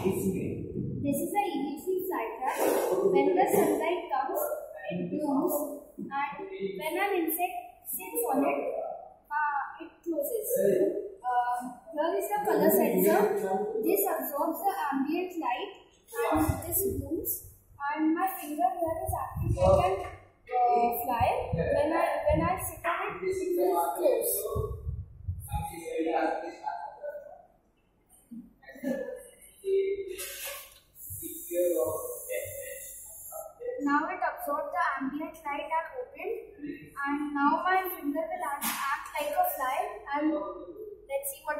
This is a EVC fly trap. When the sunlight comes, it blooms, and when an insect sits on it, it closes. Here is the color sensor. This absorbs the ambient light and this blooms. And my finger here is activated and fly. When I sit on it, it will close. Now it absorbs the ambient light and opened, and now my finger will act like a fly, and let's see what